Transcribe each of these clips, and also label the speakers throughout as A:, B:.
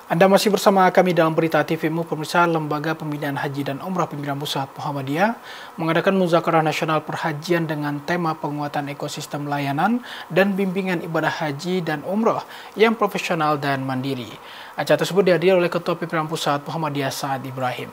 A: Anda masih bersama kami dalam Berita TVmu, pemirsa. Lembaga Pembinaan Haji dan Umrah Pimpinan Pusat Muhammadiyah mengadakan Muzakarah Nasional Perhajian dengan tema penguatan ekosistem layanan dan bimbingan ibadah haji dan umrah yang profesional dan mandiri. Acara tersebut dihadiri oleh Ketua Pimpinan Pusat Muhammadiyah Saad Ibrahim.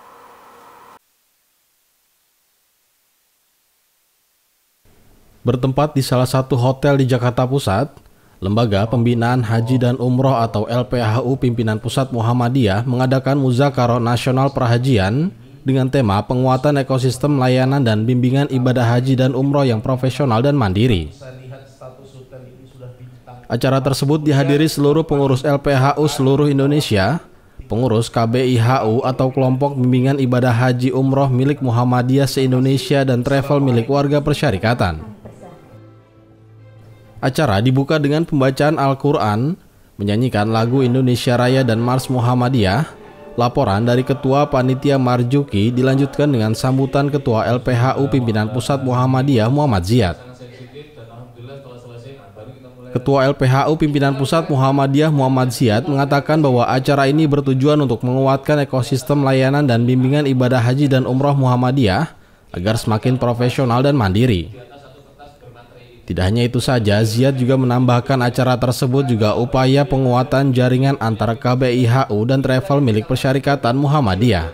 B: Bertempat di salah satu hotel di Jakarta Pusat, Lembaga Pembinaan Haji dan Umroh atau LPHU Pimpinan Pusat Muhammadiyah mengadakan Muzakarah Nasional Perhajian dengan tema penguatan ekosistem layanan dan bimbingan ibadah haji dan umroh yang profesional dan mandiri. Acara tersebut dihadiri seluruh pengurus LPHU seluruh Indonesia, pengurus KBIHU atau Kelompok Bimbingan Ibadah Haji Umroh milik Muhammadiyah se-Indonesia dan travel milik warga persyarikatan. Acara dibuka dengan pembacaan Al-Quran, menyanyikan lagu Indonesia Raya dan Mars Muhammadiyah. Laporan dari Ketua Panitia Marjuki dilanjutkan dengan sambutan Ketua LPHU Pimpinan Pusat Muhammadiyah Muhammad Ziyad. Ketua LPHU Pimpinan Pusat Muhammadiyah Muhammad Ziyad mengatakan bahwa acara ini bertujuan untuk menguatkan ekosistem layanan dan bimbingan ibadah haji dan umroh Muhammadiyah agar semakin profesional dan mandiri. Tidak hanya itu saja, Ziyad juga menambahkan acara tersebut juga upaya penguatan jaringan antara KBIHU dan travel milik persyarikatan Muhammadiyah.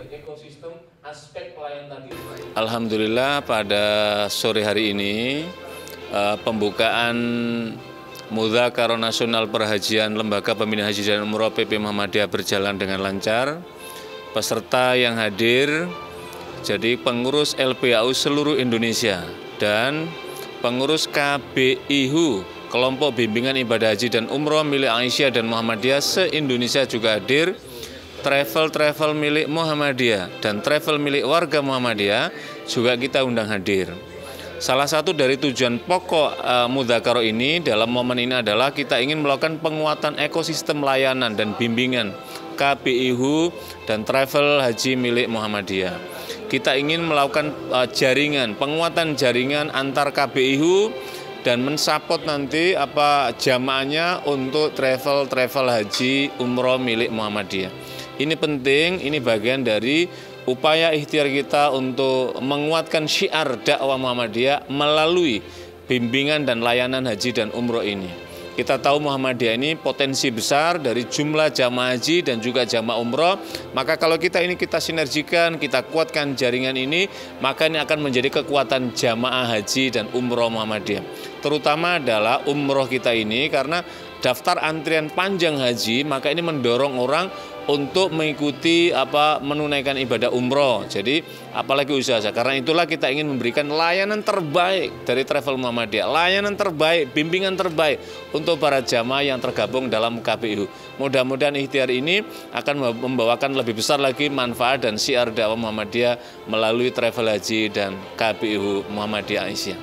C: Alhamdulillah pada sore hari ini pembukaan Muzakarah Nasional Perhajian Lembaga Pembinaan Haji dan Umroh PP Muhammadiyah berjalan dengan lancar. Peserta yang hadir jadi pengurus LPHU seluruh Indonesia dan pengurus KBIHU, Kelompok Bimbingan Ibadah Haji dan Umroh milik Aisyah dan Muhammadiyah se-Indonesia juga hadir, travel milik Muhammadiyah dan travel milik warga Muhammadiyah juga kita undang hadir. Salah satu dari tujuan pokok Muzakarah ini dalam momen ini adalah kita ingin melakukan penguatan ekosistem layanan dan bimbingan KBIHU dan travel haji milik Muhammadiyah. Kita ingin melakukan penguatan jaringan antar KBIHU dan mensupport nanti jamaahnya untuk travel haji umroh milik Muhammadiyah. Ini penting, ini bagian dari upaya ikhtiar kita untuk menguatkan syiar dakwah Muhammadiyah melalui bimbingan dan layanan haji dan umroh ini. Kita tahu Muhammadiyah ini potensi besar dari jumlah jamaah haji dan juga jamaah umroh. Maka kalau kita sinergikan, kita kuatkan jaringan ini, maka ini akan menjadi kekuatan jamaah haji dan umroh Muhammadiyah. Terutama adalah umroh kita ini karena daftar antrian panjang haji, maka ini mendorong orang untuk mengikuti menunaikan ibadah umroh. Jadi apalagi usaha. Karena itulah kita ingin memberikan layanan terbaik dari travel Muhammadiyah, layanan terbaik, bimbingan terbaik untuk para jamaah yang tergabung dalam KBIHU. Mudah-mudahan ikhtiar ini akan membawakan lebih besar lagi manfaat dan syiar dakwah Muhammadiyah melalui travel haji dan KBIHU Muhammadiyah Aisyah.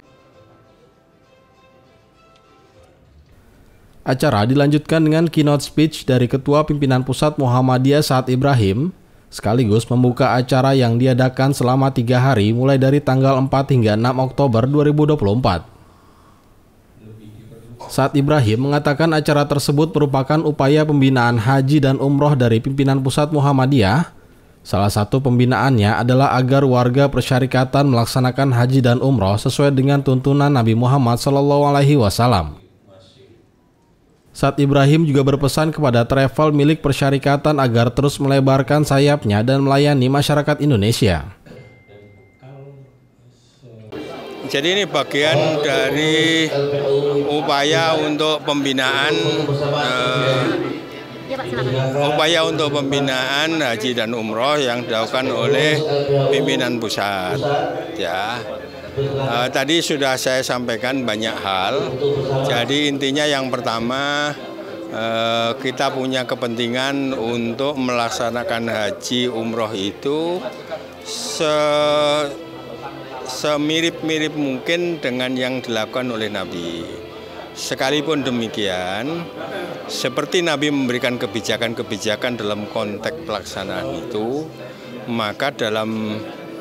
B: Acara dilanjutkan dengan keynote speech dari Ketua Pimpinan Pusat Muhammadiyah Saad Ibrahim, sekaligus membuka acara yang diadakan selama 3 hari mulai dari tanggal 4 hingga 6 Oktober 2024. Saad Ibrahim mengatakan acara tersebut merupakan upaya pembinaan haji dan umroh dari Pimpinan Pusat Muhammadiyah. Salah satu pembinaannya adalah agar warga persyarikatan melaksanakan haji dan umroh sesuai dengan tuntunan Nabi Muhammad SAW. Saad Ibrahim juga berpesan kepada travel milik persyarikatan agar terus melebarkan sayapnya dan melayani masyarakat Indonesia.
D: Jadi ini bagian dari upaya untuk pembinaan haji dan umroh yang dilakukan oleh pimpinan pusat. Ya. Tadi sudah saya sampaikan banyak hal. Jadi intinya yang pertama kita punya kepentingan untuk melaksanakan haji umroh itu semirip-mirip mungkin dengan yang dilakukan oleh Nabi. Sekalipun demikian, seperti Nabi memberikan kebijakan-kebijakan dalam konteks pelaksanaan itu, maka dalam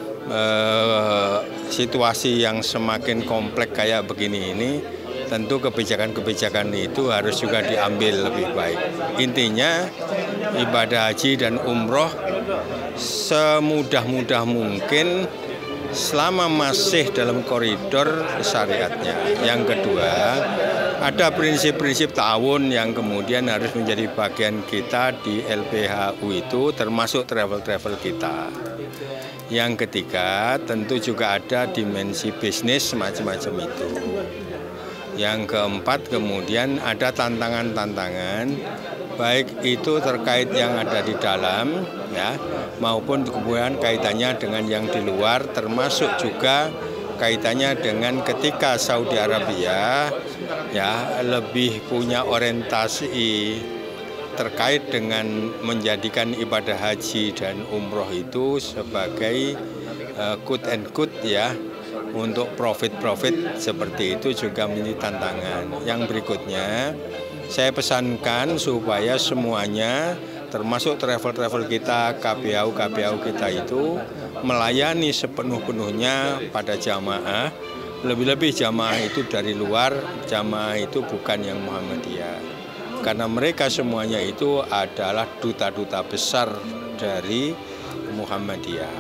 D: situasi yang semakin kompleks kayak begini ini, tentu kebijakan-kebijakan itu harus juga diambil lebih baik. Intinya ibadah haji dan umroh semudah-mudah mungkin selama masih dalam koridor syariatnya. Yang kedua, ada prinsip-prinsip ta'awun yang kemudian harus menjadi bagian kita di LPHU itu, termasuk travel-travel kita. Yang ketiga, tentu juga ada dimensi bisnis macam-macam itu. Yang keempat, kemudian ada tantangan-tantangan, baik itu terkait yang ada di dalam, ya, maupun kemudian kaitannya dengan yang di luar, termasuk juga kaitannya dengan ketika Saudi Arabia ya lebih punya orientasi terkait dengan menjadikan ibadah haji dan umroh itu sebagai quote and quote ya, untuk profit seperti itu juga menjadi tantangan. Yang berikutnya saya pesankan supaya semuanya termasuk travel kita, KPAU kita itu melayani sepenuh-penuhnya pada jamaah. Lebih-lebih jamaah itu dari luar, jamaah itu bukan yang Muhammadiyah. Karena mereka semuanya itu adalah duta-duta besar dari Muhammadiyah.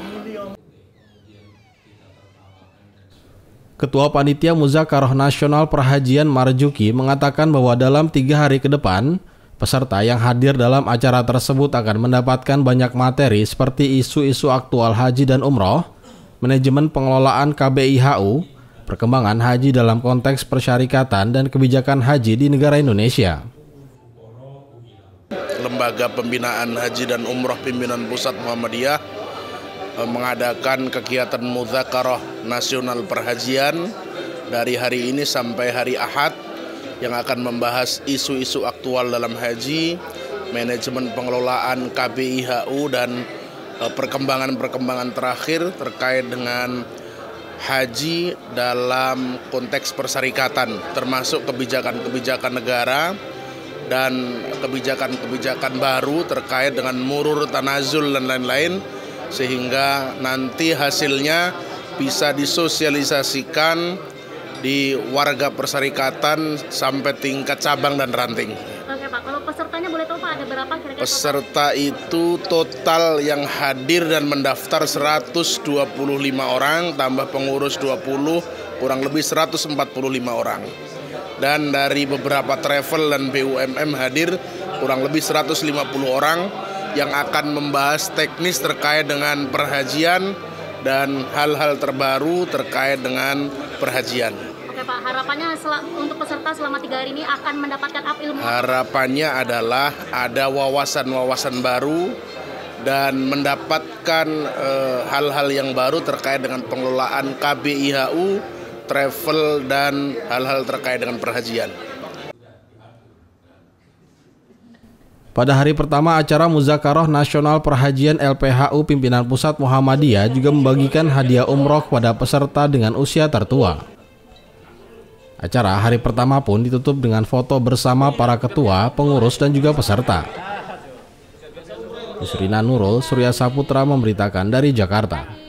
B: Ketua Panitia Muzakarah Nasional Perhajian Marjuki mengatakan bahwa dalam 3 hari ke depan, peserta yang hadir dalam acara tersebut akan mendapatkan banyak materi seperti isu-isu aktual haji dan umroh, manajemen pengelolaan KBIHU, perkembangan haji dalam konteks persyarikatan dan kebijakan haji di negara Indonesia.
E: Lembaga Pembinaan Haji dan Umroh Pimpinan Pusat Muhammadiyah mengadakan kegiatan Muzakarah Nasional Perhajian dari hari ini sampai hari Ahad yang akan membahas isu-isu aktual dalam haji, manajemen pengelolaan KBIHU dan perkembangan-perkembangan terakhir terkait dengan haji dalam konteks persyarikatan, termasuk kebijakan-kebijakan negara dan kebijakan-kebijakan baru terkait dengan murur tanazul dan lain-lain, sehingga nanti hasilnya bisa disosialisasikan di warga persyarikatan sampai tingkat cabang dan ranting.
F: Oke Pak, kalau pesertanya boleh tahu Pak ada berapa kira-kira?
E: Peserta itu total yang hadir dan mendaftar 125 orang, tambah pengurus 20, kurang lebih 145 orang. Dan dari beberapa travel dan BUMN hadir kurang lebih 150 orang yang akan membahas teknis terkait dengan perhajian dan hal-hal terbaru terkait dengan perhajian.
F: Oke Pak, harapannya untuk peserta selama 3 hari ini akan mendapatkan apa ilmu?
E: Harapannya adalah ada wawasan-wawasan baru dan mendapatkan hal-hal yang baru terkait dengan pengelolaan KBIHU, travel, dan hal-hal terkait dengan perhajian.
B: Pada hari pertama acara Muzakarah Nasional Perhajian LPHU Pimpinan Pusat Muhammadiyah juga membagikan hadiah umroh kepada peserta dengan usia tertua. Acara hari pertama pun ditutup dengan foto bersama para ketua, pengurus, dan juga peserta. Yusrina Nurul, Surya Saputra memberitakan dari Jakarta.